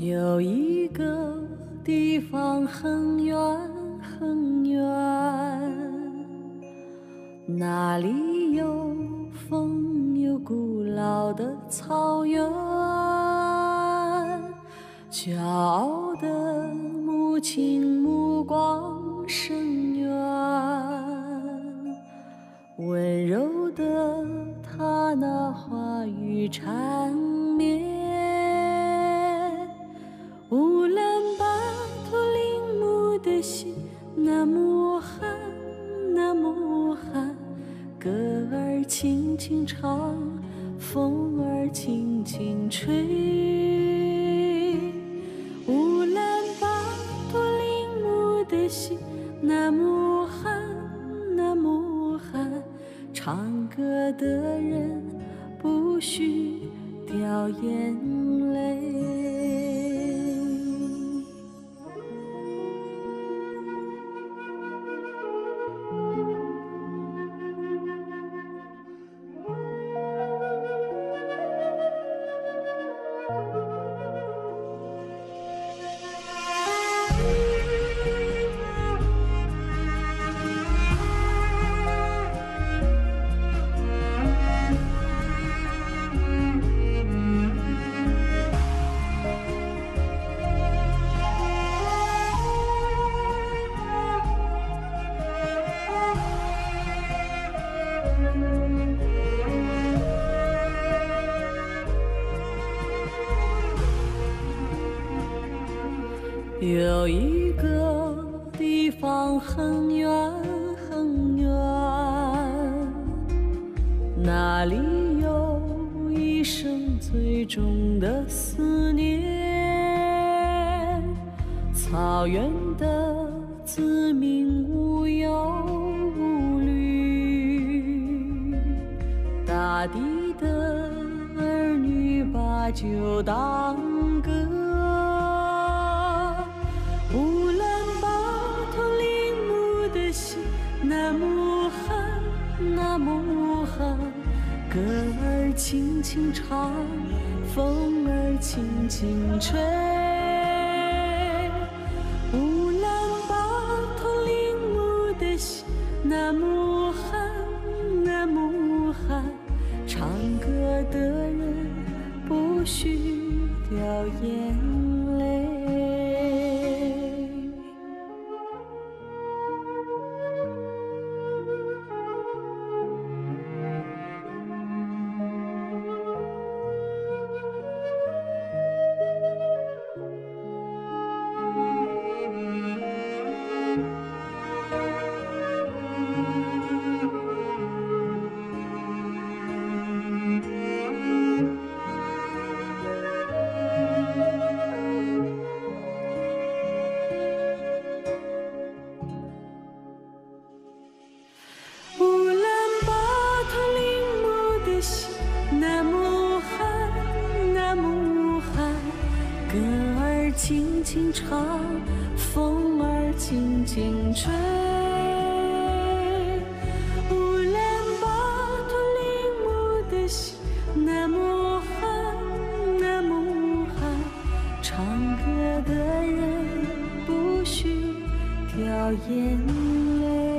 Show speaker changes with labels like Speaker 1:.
Speaker 1: 有一个地方很远很远，那里有风有古老的草原，骄傲的母亲目光深远，温柔的她那话语缠绵。乌兰巴托林木的心，那么寒，那么寒，歌儿轻轻唱，风儿轻轻吹。乌兰巴托林木的心，那么寒，那么寒，唱歌的人不许掉眼泪。有一个地方很远很远，那里有一生最重的思念。草原的子民无忧无虑，大地的儿女把酒当歌。乌兰巴托林木的心，那么寒，那么寒，歌儿轻轻唱，风儿轻轻吹。乌兰巴托林木的心，那么寒，那么寒，唱歌的人不许掉眼泪。轻轻唱，风儿轻轻吹。乌兰巴托林木的心，那么寒，那么寒，唱歌的人不许掉眼泪。